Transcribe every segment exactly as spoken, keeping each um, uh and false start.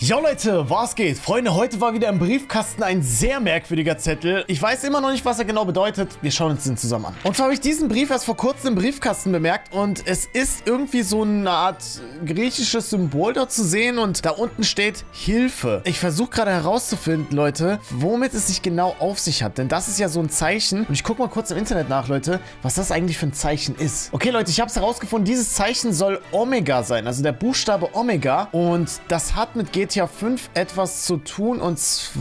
Jo Leute, was geht? Freunde, heute war wieder im Briefkasten ein sehr merkwürdiger Zettel. Ich weiß immer noch nicht, was er genau bedeutet. Wir schauen uns den zusammen an. Und zwar habe ich diesen Brief erst vor kurzem im Briefkasten bemerkt und es ist irgendwie so eine Art griechisches Symbol da zu sehen und da unten steht Hilfe. Ich versuche gerade herauszufinden, Leute, womit es sich genau auf sich hat, denn das ist ja so ein Zeichen und ich gucke mal kurz im Internet nach, Leute, was das eigentlich für ein Zeichen ist. Okay, Leute, ich habe es herausgefunden, dieses Zeichen soll Omega sein, also der Buchstabe Omega, und das hat mit G T A fünf etwas zu tun, und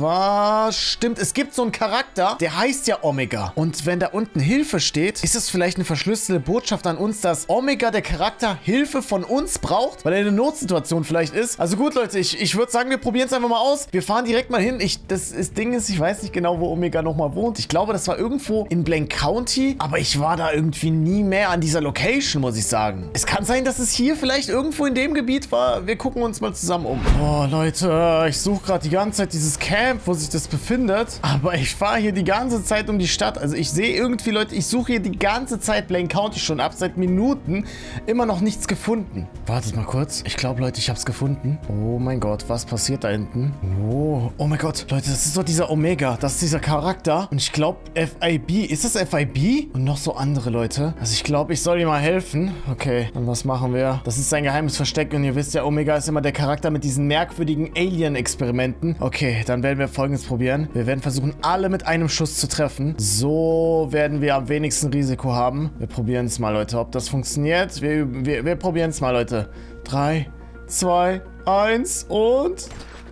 zwar stimmt, es gibt so einen Charakter, der heißt ja Omega, und wenn da unten Hilfe steht, ist es vielleicht eine verschlüsselte Botschaft an uns, dass Omega, der Charakter, Hilfe von uns braucht, weil er in einer Notsituation vielleicht ist. Also gut, Leute, ich, ich würde sagen, wir probieren es einfach mal aus. Wir fahren direkt mal hin. Ich, das, das Ding ist, ich weiß nicht genau, wo Omega nochmal wohnt. Ich glaube, das war irgendwo in Blank County, aber ich war da irgendwie nie mehr an dieser Location, muss ich sagen. Es kann sein, dass es hier vielleicht irgendwo in dem Gebiet war. Wir gucken uns mal zusammen um. Oh, Leute, ich suche gerade die ganze Zeit dieses Camp, wo sich das befindet, aber ich fahre hier die ganze Zeit um die Stadt. Also ich sehe irgendwie, Leute, ich suche hier die ganze Zeit Blank County schon ab, seit Minuten, immer noch nichts gefunden. Wartet mal kurz. Ich glaube, Leute, ich habe es gefunden. Oh mein Gott, was passiert da hinten? Oh, oh mein Gott. Leute, das ist doch dieser Omega. Das ist dieser Charakter. Und ich glaube, F I B. Ist das F I B? Und noch so andere Leute. Also ich glaube, ich soll ihm mal helfen. Okay, dann was machen wir? Das ist sein geheimes Versteck und ihr wisst ja, Omega ist immer der Charakter mit diesen merkwürdigen Alien-Experimenten. Okay, dann werden wir Folgendes probieren. Wir werden versuchen, alle mit einem Schuss zu treffen. So werden wir am wenigsten Risiko haben. Wir probieren es mal, Leute, ob das funktioniert. Wir, wir, wir probieren es mal, Leute. Drei, zwei, eins und...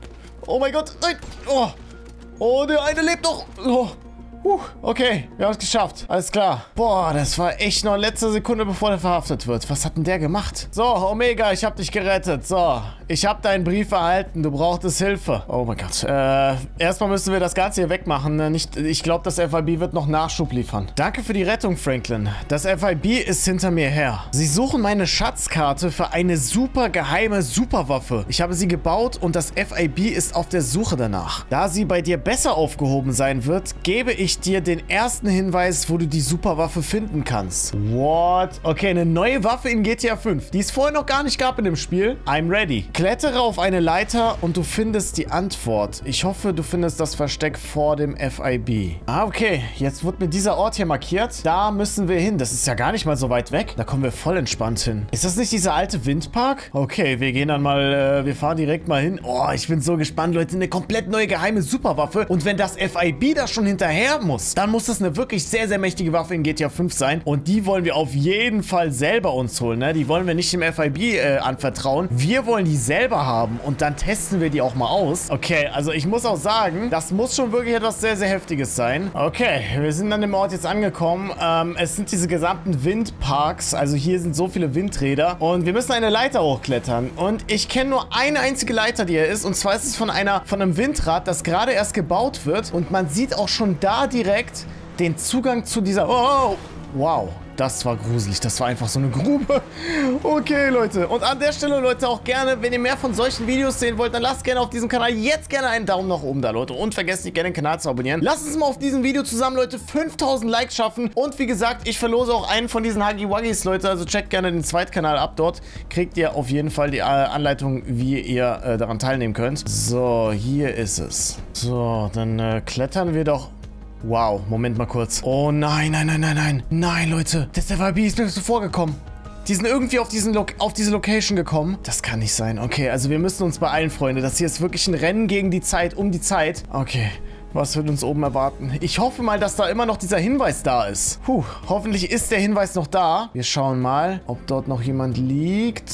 Oh mein Gott, nein! Oh, oh, der eine lebt noch! Oh. Puh, okay, wir haben es geschafft. Alles klar. Boah, das war echt noch letzte Sekunde, bevor der verhaftet wird. Was hat denn der gemacht? So, Omega, ich habe dich gerettet. So, ich habe deinen Brief erhalten. Du brauchtest Hilfe. Oh mein Gott. Äh, erstmal müssen wir das Ganze hier wegmachen. Nicht, ich glaube, das F I B wird noch Nachschub liefern. Danke für die Rettung, Franklin. Das F I B ist hinter mir her. Sie suchen meine Schatzkarte für eine super geheime Superwaffe. Ich habe sie gebaut und das F I B ist auf der Suche danach. Da sie bei dir besser aufgehoben sein wird, gebe ich dir den ersten Hinweis, wo du die Superwaffe finden kannst. What? Okay, eine neue Waffe in G T A fünf, die es vorher noch gar nicht gab in dem Spiel. I'm ready. Klettere auf eine Leiter und du findest die Antwort. Ich hoffe, du findest das Versteck vor dem F I B. Ah, okay. Jetzt wird mir dieser Ort hier markiert. Da müssen wir hin. Das ist ja gar nicht mal so weit weg. Da kommen wir voll entspannt hin. Ist das nicht dieser alte Windpark? Okay, wir gehen dann mal, äh, wir fahren direkt mal hin. Oh, ich bin so gespannt, Leute. Eine komplett neue geheime Superwaffe. Und wenn das F I B da schon hinterher muss, dann muss das eine wirklich sehr, sehr mächtige Waffe in G T A fünf sein. Und die wollen wir auf jeden Fall selber uns holen, ne? Die wollen wir nicht dem F I B äh, anvertrauen. Wir wollen die selber haben und dann testen wir die auch mal aus. Okay, also ich muss auch sagen, das muss schon wirklich etwas sehr, sehr Heftiges sein. Okay, wir sind an dem Ort jetzt angekommen. Ähm, es sind diese gesamten Windparks. Also hier sind so viele Windräder. Und wir müssen eine Leiter hochklettern. Und ich kenne nur eine einzige Leiter, die hier ist. Und zwar ist es von einer, von einem Windrad, das gerade erst gebaut wird. Und man sieht auch schon da direkt den Zugang zu dieser... Oh, wow. Das war gruselig. Das war einfach so eine Grube. Okay, Leute. Und an der Stelle, Leute, auch gerne, wenn ihr mehr von solchen Videos sehen wollt, dann lasst gerne auf diesem Kanal jetzt gerne einen Daumen nach oben da, Leute. Und vergesst nicht, gerne den Kanal zu abonnieren. Lasst uns mal auf diesem Video zusammen, Leute, fünftausend Likes schaffen. Und wie gesagt, ich verlose auch einen von diesen Huggy Wuggys, Leute. Also checkt gerne den Zweitkanal ab. Dort kriegt ihr auf jeden Fall die äh, Anleitung, wie ihr äh, daran teilnehmen könnt. So, hier ist es. So, dann äh, klettern wir doch... Wow, Moment mal kurz. Oh nein, nein, nein, nein, nein. Nein, Leute. Das F I B ist mir zuvor gekommen. Die sind irgendwie auf, diesen Lo auf diese Location gekommen. Das kann nicht sein. Okay, also wir müssen uns beeilen, Freunde. Das hier ist wirklich ein Rennen gegen die Zeit, um die Zeit. Okay, was wird uns oben erwarten? Ich hoffe mal, dass da immer noch dieser Hinweis da ist. Puh, hoffentlich ist der Hinweis noch da. Wir schauen mal, ob dort noch jemand liegt.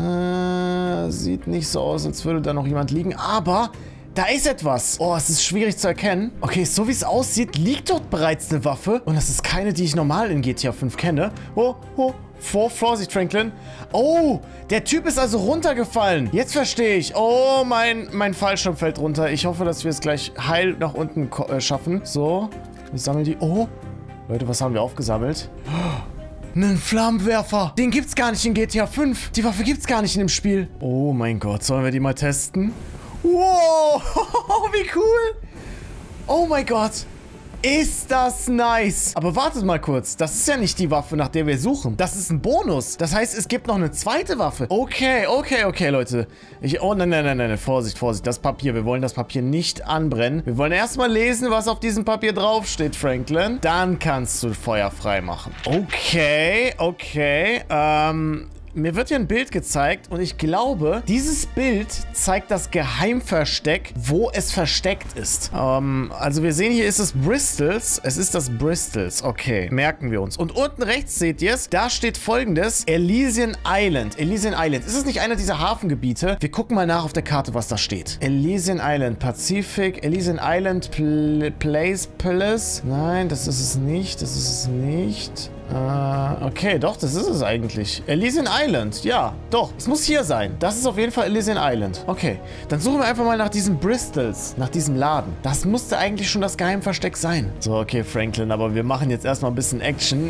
Äh, sieht nicht so aus, als würde da noch jemand liegen. Aber... da ist etwas. Oh, es ist schwierig zu erkennen. Okay, so wie es aussieht, liegt dort bereits eine Waffe. Und das ist keine, die ich normal in G T A fünf kenne. Oh, oh, vor, Vorsicht, Franklin. Oh, der Typ ist also runtergefallen. Jetzt verstehe ich. Oh, mein, mein Fallschirm fällt runter. Ich hoffe, dass wir es gleich heil nach unten äh, schaffen. So, wir sammeln die. Oh, Leute, was haben wir aufgesammelt? Einen Flammenwerfer. Den gibt's gar nicht in G T A fünf. Die Waffe gibt's gar nicht in dem Spiel. Oh mein Gott, sollen wir die mal testen? Wow, wie cool. Oh mein Gott. Ist das nice. Aber wartet mal kurz. Das ist ja nicht die Waffe, nach der wir suchen. Das ist ein Bonus. Das heißt, es gibt noch eine zweite Waffe. Okay, okay, okay, Leute. Ich, oh, nein, nein, nein, nein. Vorsicht, Vorsicht. Das Papier. Wir wollen das Papier nicht anbrennen. Wir wollen erstmal lesen, was auf diesem Papier draufsteht, Franklin. Dann kannst du Feuer frei machen. Okay, okay. Ähm... Mir wird hier ein Bild gezeigt und ich glaube, dieses Bild zeigt das Geheimversteck, wo es versteckt ist. Ähm, also wir sehen, hier ist es Bristols. Es ist das Bristols. Okay, merken wir uns. Und unten rechts seht ihr es, da steht Folgendes. Elysian Island. Elysian Island. Ist es nicht einer dieser Hafengebiete? Wir gucken mal nach auf der Karte, was da steht. Elysian Island, Pazifik, Elysian Island, Pl Place, Palace. Nein, das ist es nicht. Das ist es nicht. Uh, okay, doch, das ist es eigentlich. Elysian Island, ja, doch. Es muss hier sein. Das ist auf jeden Fall Elysian Island. Okay, dann suchen wir einfach mal nach diesen Bristols, nach diesem Laden. Das musste eigentlich schon das Geheimversteck sein. So, okay, Franklin, aber wir machen jetzt erstmal ein bisschen Action.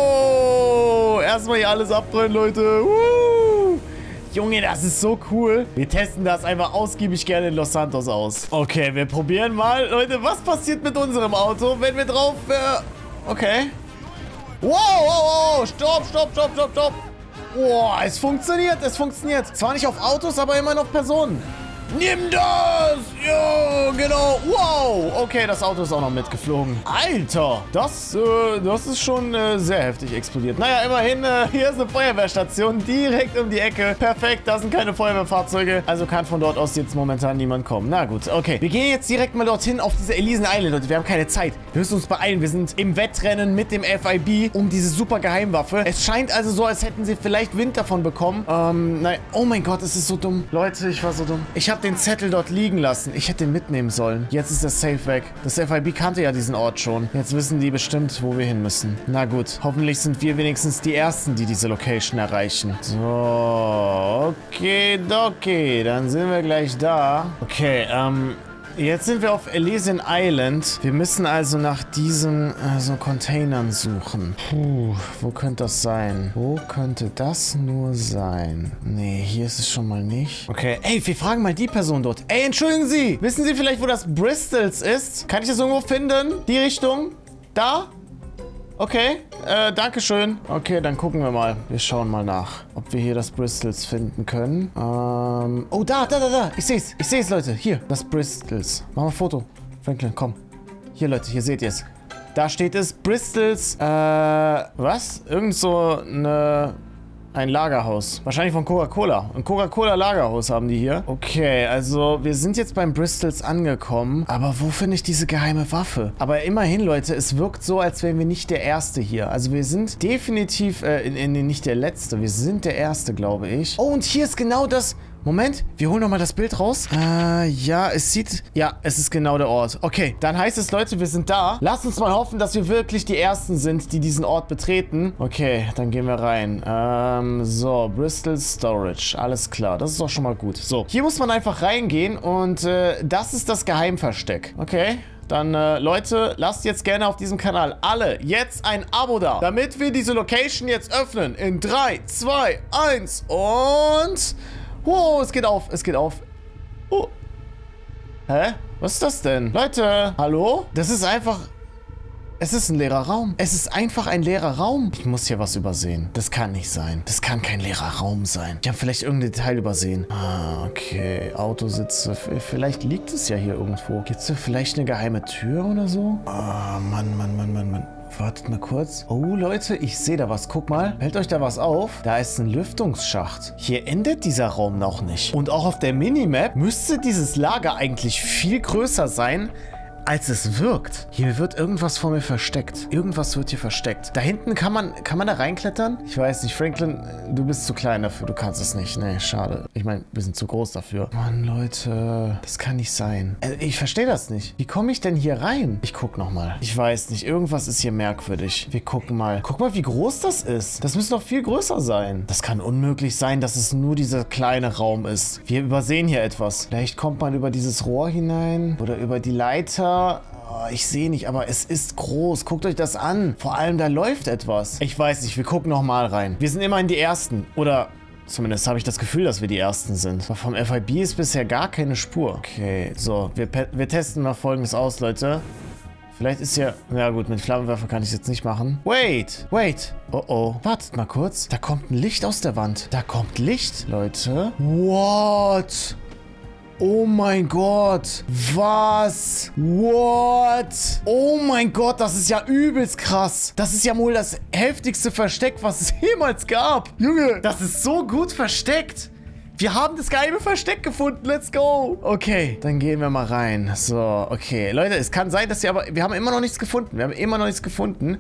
Wow, erstmal hier alles abbrennen, Leute. Woo. Junge, das ist so cool. Wir testen das einfach ausgiebig gerne in Los Santos aus. Okay, wir probieren mal. Leute, was passiert mit unserem Auto, wenn wir drauf... Äh, okay. Wow, wow, wow, stopp, stopp, stopp, stopp, stopp. Wow, es funktioniert, es funktioniert. Zwar nicht auf Autos, aber immerhin auf Personen. Nimm das! Jo, genau. Wow. Okay, das Auto ist auch noch mitgeflogen. Alter, das, äh, das ist schon äh, sehr heftig explodiert. Naja, immerhin, äh, hier ist eine Feuerwehrstation direkt um die Ecke. Perfekt, da sind keine Feuerwehrfahrzeuge. Also kann von dort aus jetzt momentan niemand kommen. Na gut, okay. Wir gehen jetzt direkt mal dorthin auf diese Elysian Island, Leute. Wir haben keine Zeit. Wir müssen uns beeilen. Wir sind im Wettrennen mit dem F I B um diese super Geheimwaffe. Es scheint also so, als hätten sie vielleicht Wind davon bekommen. Ähm, nein. Oh mein Gott, es ist so dumm. Leute, ich war so dumm. Ich habe den Zettel dort liegen lassen. Ich hätte den mitnehmen sollen. Jetzt ist der Safe weg. Das F I B kannte ja diesen Ort schon. Jetzt wissen die bestimmt, wo wir hin müssen. Na gut. Hoffentlich sind wir wenigstens die Ersten, die diese Location erreichen. So. Okay, okay. Dann sind wir gleich da. Okay, ähm... jetzt sind wir auf Elysian Island. Wir müssen also nach diesen äh, so Containern suchen. Puh, wo könnte das sein? Wo könnte das nur sein? Nee, hier ist es schon mal nicht. Okay, ey, wir fragen mal die Person dort. Ey, entschuldigen Sie, wissen Sie vielleicht, wo das Bristols ist? Kann ich das irgendwo finden? Die Richtung? Da? Okay, äh, dankeschön. Okay, dann gucken wir mal. Wir schauen mal nach, ob wir hier das Bristols finden können. Ähm, oh, da, da, da, da. Ich seh's. Ich seh's, Leute. Hier, das Bristols. Machen wir ein Foto. Franklin, komm. Hier, Leute, hier seht ihr es. Da steht es. Bristols, äh, was? Irgend so eine... ein Lagerhaus. Wahrscheinlich von Coca-Cola. Ein Coca-Cola-Lagerhaus haben die hier. Okay, also wir sind jetzt beim Bristols angekommen. Aber wo finde ich diese geheime Waffe? Aber immerhin, Leute, es wirkt so, als wären wir nicht der Erste hier. Also wir sind definitiv, äh, in, in, nicht der Letzte. Wir sind der Erste, glaube ich. Oh, und hier ist genau das... Moment, wir holen nochmal das Bild raus. Äh, ja, es sieht... Ja, es ist genau der Ort. Okay, dann heißt es, Leute, wir sind da. Lasst uns mal hoffen, dass wir wirklich die Ersten sind, die diesen Ort betreten. Okay, dann gehen wir rein. Ähm, so, Bristol Storage. Alles klar, das ist doch schon mal gut. So, hier muss man einfach reingehen und äh, das ist das Geheimversteck. Okay. Dann, äh, Leute, lasst jetzt gerne auf diesem Kanal alle jetzt ein Abo da, damit wir diese Location jetzt öffnen. In drei, zwei, eins und... Wow, es geht auf, es geht auf. Oh. Hä? Was ist das denn? Leute, hallo? Das ist einfach... Es ist ein leerer Raum. Es ist einfach ein leerer Raum. Ich muss hier was übersehen. Das kann nicht sein. Das kann kein leerer Raum sein. Ich habe vielleicht irgendein Detail übersehen. Ah, okay. Autositze. Vielleicht liegt es ja hier irgendwo. Gibt es hier vielleicht eine geheime Tür oder so? Ah, Mann, Mann, Mann, Mann, Mann. Wartet mal kurz. Oh, Leute, ich sehe da was. Guck mal. Fällt euch da was auf? Da ist ein Lüftungsschacht. Hier endet dieser Raum noch nicht. Und auch auf der Minimap müsste dieses Lager eigentlich viel größer sein, als es wirkt. Hier wird irgendwas vor mir versteckt. Irgendwas wird hier versteckt. Da hinten kann man, kann man da reinklettern? Ich weiß nicht, Franklin, du bist zu klein dafür. Du kannst es nicht. Nee, schade. Ich meine, wir sind zu groß dafür. Mann, Leute, das kann nicht sein. Ich verstehe das nicht. Wie komme ich denn hier rein? Ich guck nochmal. Ich weiß nicht, irgendwas ist hier merkwürdig. Wir gucken mal. Guck mal, wie groß das ist. Das müsste doch viel größer sein. Das kann unmöglich sein, dass es nur dieser kleine Raum ist. Wir übersehen hier etwas. Vielleicht kommt man über dieses Rohr hinein oder über die Leiter. Oh, ich sehe nicht, aber es ist groß. Guckt euch das an. Vor allem, da läuft etwas. Ich weiß nicht, wir gucken nochmal rein. Wir sind immerhin die Ersten. Oder zumindest habe ich das Gefühl, dass wir die Ersten sind. Aber vom F I B ist bisher gar keine Spur. Okay, so, wir, wir testen mal Folgendes aus, Leute. Vielleicht ist ja... Ja gut, mit Flammenwerfer kann ich es jetzt nicht machen. Wait, wait. Oh oh. Wartet mal kurz. Da kommt ein Licht aus der Wand. Da kommt Licht, Leute. What? Oh mein Gott. Was? What? Oh mein Gott, das ist ja übelst krass. Das ist ja wohl das heftigste Versteck, was es jemals gab. Junge, das ist so gut versteckt. Wir haben das geheime Versteck gefunden. Let's go. Okay, dann gehen wir mal rein. So, okay. Leute, es kann sein, dass wir aber... Wir haben immer noch nichts gefunden. Wir haben immer noch nichts gefunden.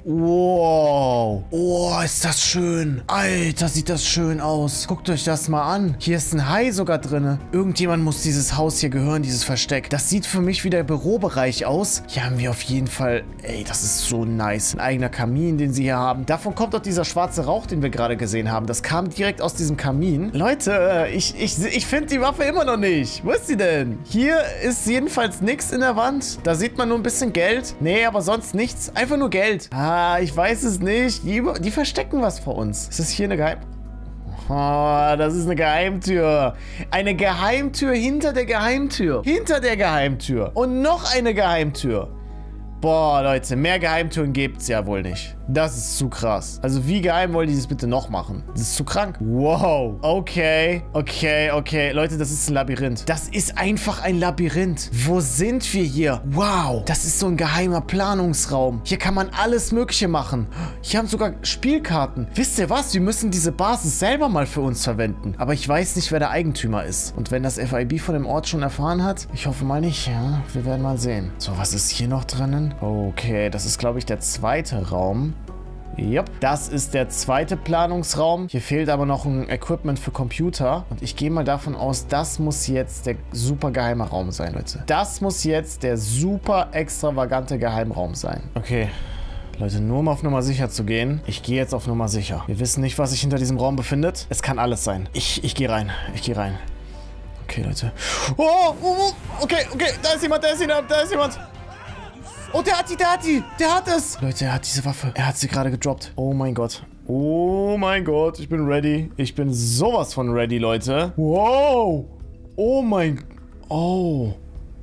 Wow. Oh, ist das schön. Alter, sieht das schön aus. Guckt euch das mal an. Hier ist ein Hai sogar drin. Irgendjemand muss dieses Haus hier gehören, dieses Versteck. Das sieht für mich wie der Bürobereich aus. Hier haben wir auf jeden Fall... Ey, das ist so nice. Ein eigener Kamin, den sie hier haben. Davon kommt auch dieser schwarze Rauch, den wir gerade gesehen haben. Das kam direkt aus diesem Kamin. Leute, ich... Ich, ich finde die Waffe immer noch nicht. Wo ist sie denn? Hier ist jedenfalls nichts in der Wand. Da sieht man nur ein bisschen Geld. Nee, aber sonst nichts. Einfach nur Geld. Ah, ich weiß es nicht. Die, die verstecken was vor uns. Ist das hier eine Geheim... Oh, das ist eine Geheimtür. Eine Geheimtür hinter der Geheimtür. Hinter der Geheimtür. Und noch eine Geheimtür. Boah, Leute, mehr Geheimtüren gibt's ja wohl nicht. Das ist zu krass. Also wie geheim wollen die das bitte noch machen? Das ist zu krank. Wow. Okay, okay, okay. Leute, das ist ein Labyrinth. Das ist einfach ein Labyrinth. Wo sind wir hier? Wow. Das ist so ein geheimer Planungsraum. Hier kann man alles Mögliche machen. Hier haben sogar Spielkarten. Wisst ihr was? Wir müssen diese Basis selber mal für uns verwenden. Aber ich weiß nicht, wer der Eigentümer ist. Und wenn das F I B von dem Ort schon erfahren hat, ich hoffe mal nicht. Ja, wir werden mal sehen. So, was ist hier noch drinnen? Okay, das ist, glaube ich, der zweite Raum. Yep. Das ist der zweite Planungsraum. Hier fehlt aber noch ein Equipment für Computer. Und ich gehe mal davon aus, das muss jetzt der super geheime Raum sein, Leute. Das muss jetzt der super extravagante Geheimraum sein. Okay. Leute, nur um auf Nummer sicher zu gehen. Ich gehe jetzt auf Nummer sicher. Wir wissen nicht, was sich hinter diesem Raum befindet. Es kann alles sein. Ich, ich gehe rein. Ich gehe rein. Okay, Leute. Oh, oh, oh, okay, okay. Da ist jemand, da ist jemand, da ist jemand. Oh, der hat die, der hat die, der hat es. Leute, er hat diese Waffe. Er hat sie gerade gedroppt. Oh mein Gott. Oh mein Gott, ich bin ready. Ich bin sowas von ready, Leute. Wow. Oh mein... Oh.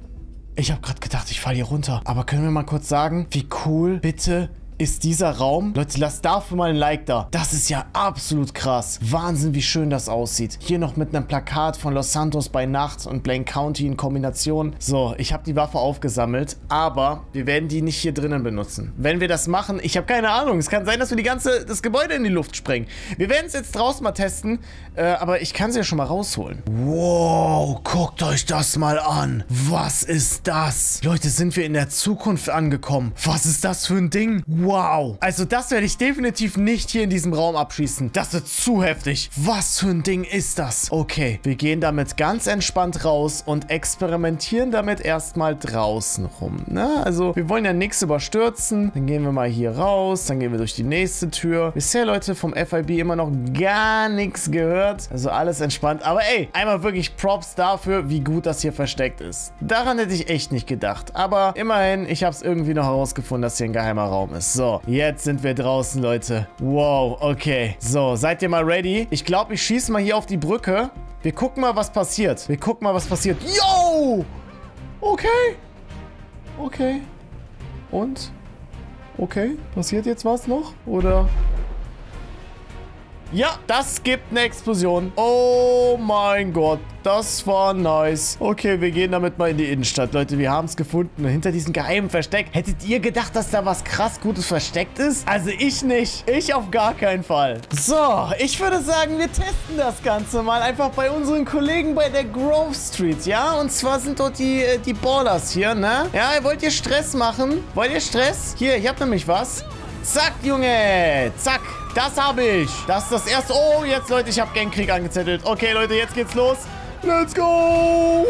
Ich habe gerade gedacht, ich falle hier runter. Aber können wir mal kurz sagen, wie cool bitte ist dieser Raum? Leute, lasst dafür mal ein Like da. Das ist ja absolut krass. Wahnsinn, wie schön das aussieht. Hier noch mit einem Plakat von Los Santos bei Nacht und Blaine County in Kombination. So, ich habe die Waffe aufgesammelt, aber wir werden die nicht hier drinnen benutzen. Wenn wir das machen, ich habe keine Ahnung. Es kann sein, dass wir die ganze, das Gebäude in die Luft sprengen. Wir werden es jetzt draußen mal testen, äh, aber ich kann sie ja schon mal rausholen. Wow, guckt euch das mal an. Was ist das? Leute, sind wir in der Zukunft angekommen? Was ist das für ein Ding? Wow. Also das werde ich definitiv nicht hier in diesem Raum abschießen. Das wird zu heftig. Was für ein Ding ist das? Okay, wir gehen damit ganz entspannt raus und experimentieren damit erstmal draußen rum. Ne? Also wir wollen ja nichts überstürzen. Dann gehen wir mal hier raus. Dann gehen wir durch die nächste Tür. Bisher, Leute, vom F I B immer noch gar nichts gehört. Also alles entspannt. Aber ey, einmal wirklich Props dafür, wie gut das hier versteckt ist. Daran hätte ich echt nicht gedacht. Aber immerhin, ich habe es irgendwie noch herausgefunden, dass hier ein geheimer Raum ist. So, jetzt sind wir draußen, Leute. Wow, okay. So, seid ihr mal ready? Ich glaube, ich schieße mal hier auf die Brücke. Wir gucken mal, was passiert. Wir gucken mal, was passiert. Yo! Okay. Okay. Und? Okay. Passiert jetzt was noch? Oder... Ja, das gibt eine Explosion. Oh mein Gott, das war nice. Okay, wir gehen damit mal in die Innenstadt. Leute, wir haben es gefunden. Hinter diesem geheimen Versteck. Hättet ihr gedacht, dass da was krass Gutes versteckt ist? Also ich nicht. Ich auf gar keinen Fall. So, ich würde sagen, wir testen das Ganze mal einfach bei unseren Kollegen bei der Grove Street, ja? Und zwar sind dort die, die Ballers hier, ne? Ja, wollt ihr Stress machen? Wollt ihr Stress? Hier, ich hab nämlich was. Zack, Junge. Zack. Das habe ich. Das ist das erste. Oh, jetzt, Leute, ich habe Gangkrieg angezettelt. Okay, Leute, jetzt geht's los. Let's go.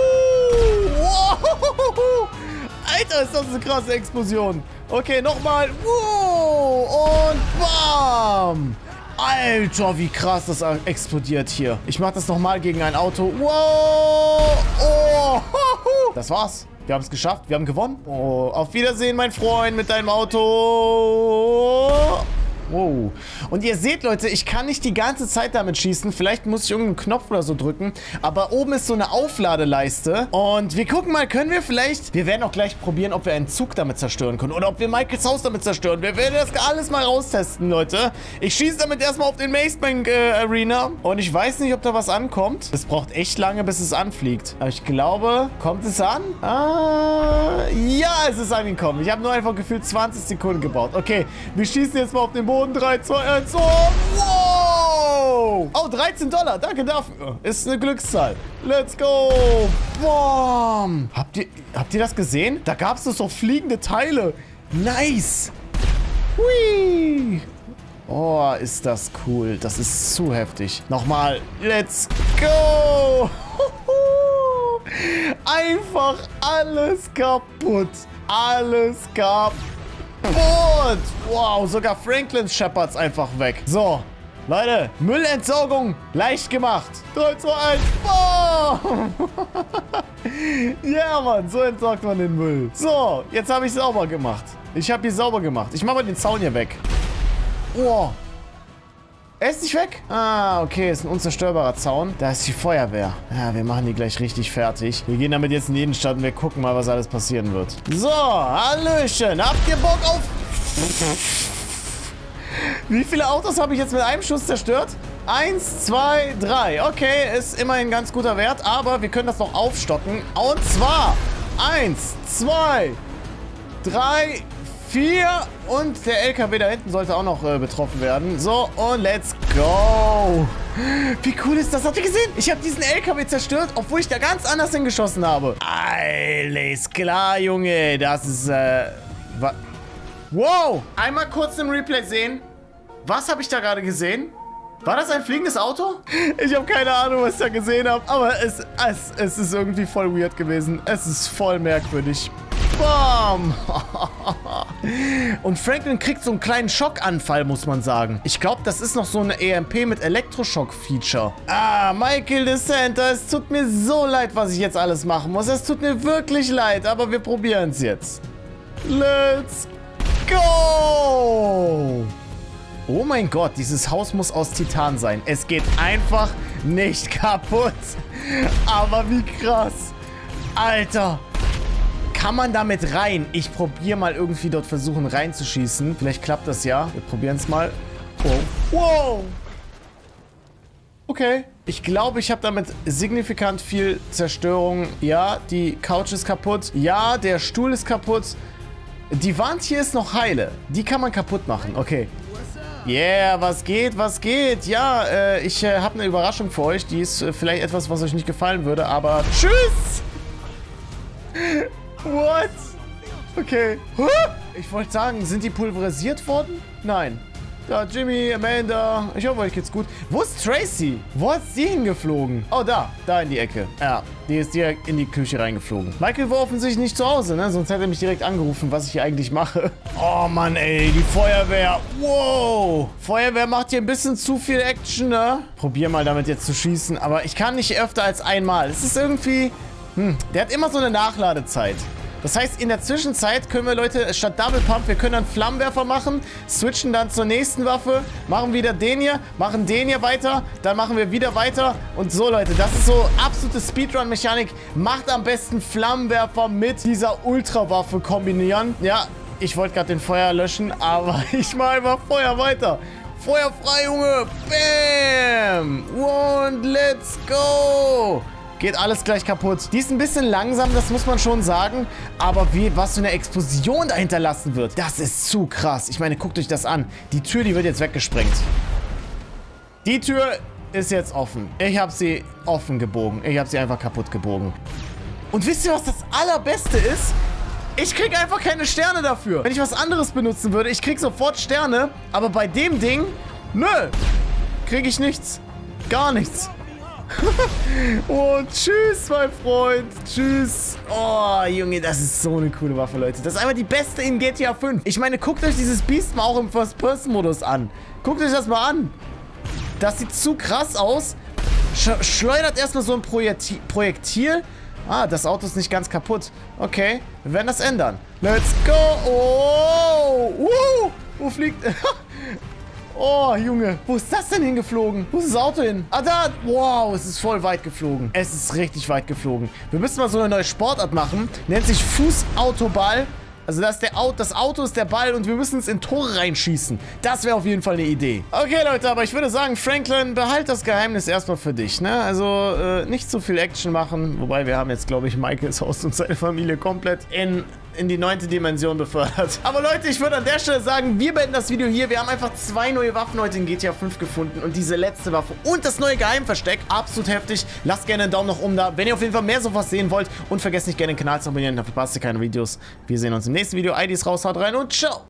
Wow. Alter, ist das eine krasse Explosion. Okay, nochmal. Wow. Und bam. Alter, wie krass das explodiert hier. Ich mache das nochmal gegen ein Auto. Wow. Oh. Das war's. Wir haben es geschafft. Wir haben gewonnen. Oh, auf Wiedersehen, mein Freund, mit deinem Auto. Wow. Und ihr seht, Leute, ich kann nicht die ganze Zeit damit schießen. Vielleicht muss ich irgendeinen Knopf oder so drücken. Aber oben ist so eine Aufladeleiste. Und wir gucken mal, können wir vielleicht... Wir werden auch gleich probieren, ob wir einen Zug damit zerstören können. Oder ob wir Michaels Haus damit zerstören. Wir werden das alles mal raustesten, Leute. Ich schieße damit erstmal auf den Maze Bank äh, Arena. Und ich weiß nicht, ob da was ankommt. Es braucht echt lange, bis es anfliegt. Aber ich glaube, kommt es an? Ah, ja, es ist angekommen. Ich habe nur einfach gefühlt zwanzig Sekunden gebaut. Okay, wir schießen jetzt mal auf den Boden. drei, zwei, eins, so. Wow! Oh, dreizehn Dollar. Danke dafür. Ist eine Glückszahl. Let's go. Boom. Habt ihr, habt ihr das gesehen? Da gab es so fliegende Teile. Nice. Hui. Oh, ist das cool. Das ist zu heftig. Nochmal. Let's go. Einfach alles kaputt. Alles kaputt. Wow, sogar Franklins Shepards einfach weg. So, Leute, Müllentsorgung leicht gemacht. drei, zwei, eins, boom. Ja, Mann, so entsorgt man den Müll. So, jetzt habe ich sauber gemacht. Ich habe hier sauber gemacht. Ich mache mal den Zaun hier weg. Wow. Er ist nicht weg? Ah, okay, ist ein unzerstörbarer Zaun. Da ist die Feuerwehr. Ja, wir machen die gleich richtig fertig. Wir gehen damit jetzt in die Innenstadt und wir gucken mal, was alles passieren wird. So, Hallöchen. Habt ihr Bock auf... Wie viele Autos habe ich jetzt mit einem Schuss zerstört? Eins, zwei, drei. Okay, ist immerhin ein ganz guter Wert, aber wir können das noch aufstocken. Und zwar eins, zwei, drei, vier und der L K W da hinten sollte auch noch äh, betroffen werden. So, und let's go. Wie cool ist das? Habt ihr gesehen? Ich habe diesen L K W zerstört, obwohl ich da ganz anders hingeschossen habe. Alles klar, Junge. Das ist, äh... Wow. Einmal kurz im Replay sehen. Was habe ich da gerade gesehen? War das ein fliegendes Auto? Ich habe keine Ahnung, was ich da gesehen habe. Aber es, es, es ist irgendwie voll weird gewesen. Es ist voll merkwürdig. Bam! Und Franklin kriegt so einen kleinen Schockanfall, muss man sagen. Ich glaube, das ist noch so eine E M P mit Elektroschock-Feature. Ah, Michael DeSanta, es tut mir so leid, was ich jetzt alles machen muss. Es tut mir wirklich leid, aber wir probieren es jetzt. Let's go! Oh mein Gott, dieses Haus muss aus Titan sein. Es geht einfach nicht kaputt. Aber wie krass. Alter. Kann man damit rein? Ich probiere mal irgendwie dort versuchen reinzuschießen. Vielleicht klappt das ja. Wir probieren es mal. Wow. Wow. Okay. Ich glaube, ich habe damit signifikant viel Zerstörung. Ja, die Couch ist kaputt. Ja, der Stuhl ist kaputt. Die Wand hier ist noch heile. Die kann man kaputt machen. Okay. Yeah, was geht, was geht? Ja, äh, ich äh, habe eine Überraschung für euch. Die ist äh, vielleicht etwas, was euch nicht gefallen würde, aber tschüss! What? Okay. Ich wollte sagen, sind die pulverisiert worden? Nein. Da, Jimmy, Amanda. Ich hoffe, euch geht's gut. Wo ist Tracy? Wo ist sie hingeflogen? Oh, da. Da in die Ecke. Ja, die ist direkt in die Küche reingeflogen. Michael war offensichtlich nicht zu Hause, ne? Sonst hätte er mich direkt angerufen, was ich hier eigentlich mache. Oh, Mann, ey. Die Feuerwehr. Wow. Feuerwehr macht hier ein bisschen zu viel Action, ne? Probier mal damit jetzt zu schießen. Aber ich kann nicht öfter als einmal. Es ist irgendwie... Hm, der hat immer so eine Nachladezeit. Das heißt, in der Zwischenzeit können wir, Leute, statt Double Pump, wir können dann Flammenwerfer machen, switchen dann zur nächsten Waffe, machen wieder den hier, machen den hier weiter, dann machen wir wieder weiter. Und so, Leute, das ist so absolute Speedrun-Mechanik. Macht am besten Flammenwerfer mit dieser Ultrawaffe kombinieren. Ja, ich wollte gerade den Feuer löschen, aber ich mache einfach Feuer weiter. Feuer frei, Junge. Bam. Und let's go. Geht alles gleich kaputt. Die ist ein bisschen langsam, das muss man schon sagen. Aber wie, was für eine Explosion da hinterlassen wird, das ist zu krass. Ich meine, guckt euch das an. Die Tür, die wird jetzt weggesprengt. Die Tür ist jetzt offen. Ich habe sie offen gebogen. Ich habe sie einfach kaputt gebogen. Und wisst ihr, was das Allerbeste ist? Ich kriege einfach keine Sterne dafür. Wenn ich was anderes benutzen würde, ich kriege sofort Sterne. Aber bei dem Ding, nö, kriege ich nichts. Gar nichts. Oh, tschüss, mein Freund. Tschüss. Oh, Junge, das ist so eine coole Waffe, Leute. Das ist einfach die beste in G T A fünf. Ich meine, guckt euch dieses Biest mal auch im First-Person-Modus an. Guckt euch das mal an. Das sieht zu krass aus. Sch schleudert erstmal so ein Projekti Projektil. Ah, das Auto ist nicht ganz kaputt. Okay, wir werden das ändern. Let's go. Oh, uh, wo fliegt... Oh, Junge. Wo ist das denn hingeflogen? Wo ist das Auto hin? Ah, da. Wow, es ist voll weit geflogen. Es ist richtig weit geflogen. Wir müssen mal so eine neue Sportart machen. Nennt sich Fußautoball. Also das, ist der Auto, das Auto ist der Ball und wir müssen es in Tore reinschießen. Das wäre auf jeden Fall eine Idee. Okay, Leute, aber ich würde sagen, Franklin, behalt das Geheimnis erstmal für dich, ne? Also äh, nicht zu viel Action machen. Wobei, wir haben jetzt, glaube ich, Michaels Haus und seine Familie komplett in... in die neunte Dimension befördert. Aber Leute, ich würde an der Stelle sagen, wir beenden das Video hier. Wir haben einfach zwei neue Waffen heute in G T A fünf gefunden und diese letzte Waffe und das neue Geheimversteck. Absolut heftig. Lasst gerne einen Daumen nach oben da, wenn ihr auf jeden Fall mehr sowas sehen wollt. Und vergesst nicht gerne den Kanal zu abonnieren, dann verpasst ihr keine Videos. Wir sehen uns im nächsten Video. I D ist raus, haut rein und ciao.